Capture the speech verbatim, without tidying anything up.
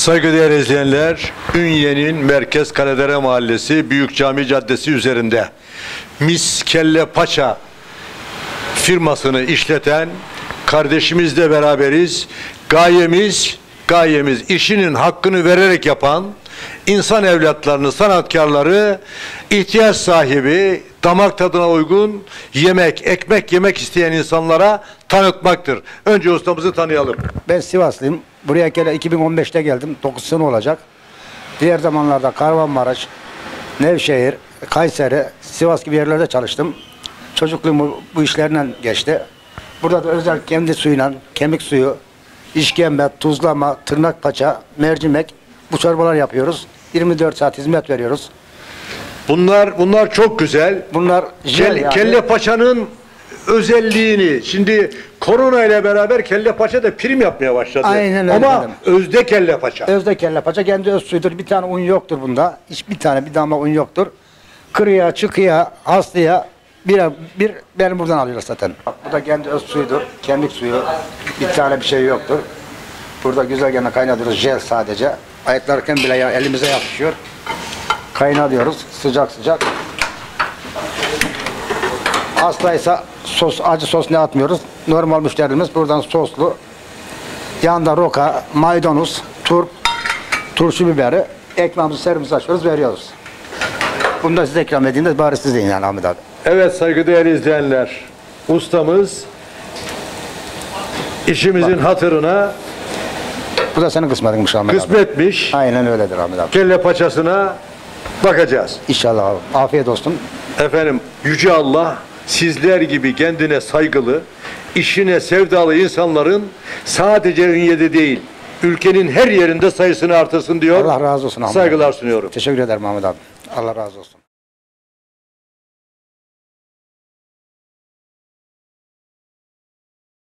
Saygıdeğer izleyenler, Ünye'nin Merkez Kaledere Mahallesi Büyük Cami Caddesi üzerinde Mis Kelle Paça firmasını işleten kardeşimizle beraberiz. Gayemiz, gayemiz işinin hakkını vererek yapan insan evlatlarını, sanatkarları, ihtiyaç sahibi, damak tadına uygun yemek, ekmek yemek isteyen insanlara tanıtmaktır. Önce ustamızı tanıyalım. Ben Sivaslıyım. Buraya gele iki bin on beşte geldim. dokuz sene olacak. Diğer zamanlarda Kahramanmaraş, Nevşehir, Kayseri, Sivas gibi yerlerde çalıştım. Çocukluğum bu, bu işlerle geçti. Burada da özel kendi suyuyla, kemik suyu, işkembe, tuzlama, tırnak paça, mercimek bu çorbalar yapıyoruz. yirmi dört saat hizmet veriyoruz. Bunlar bunlar çok güzel. Bunlar Kel, yani. Kelle paçanın özelliğini, şimdi korona ile beraber kelle paça da prim yapmaya başladı. Aynen öyle Ama dedim. özde kelle paça. Özde kelle paça kendi öz suyudur. Bir tane un yoktur bunda. Hiç bir tane bir damla un yoktur. Kırıya, çıkıya, hastaya bir, bir benim buradan alıyorlar zaten. Bak, bu da kendi öz suyudur. Kemik suyu. Bir tane bir şey yoktur. Burada güzel gene kaynatıyoruz jel sadece. Ayıtlarken bile ya elimize yapışıyor. Kaynatıyoruz sıcak sıcak. Hastaysa sos, acı sos ne atmıyoruz. Normal müşterimiz buradan soslu. Yanında roka, maydanoz, turp, turşu biberi, ekmeğimizi servis açıyoruz, veriyoruz. Bunu da size ikram edeyim de bari siz deyin yani Ahmet abi. Evet saygıdeğer izleyenler, ustamız işimizin Bak. hatırına bu da senin kısmetinmiş Ahmet abi. kısmetmiş. Aynen öyledir Ahmet abi. Kelle paçasına bakacağız. İnşallah abi. Afiyet olsun. Efendim, Yüce Allah sizler gibi kendine saygılı, işine sevdalı insanların sadece Ünye'de değil, ülkenin her yerinde sayısını artırsın diyor. Allah razı olsun Ahmet Saygılar abi. sunuyorum. Teşekkür ederim Ahmet abi. Allah razı olsun.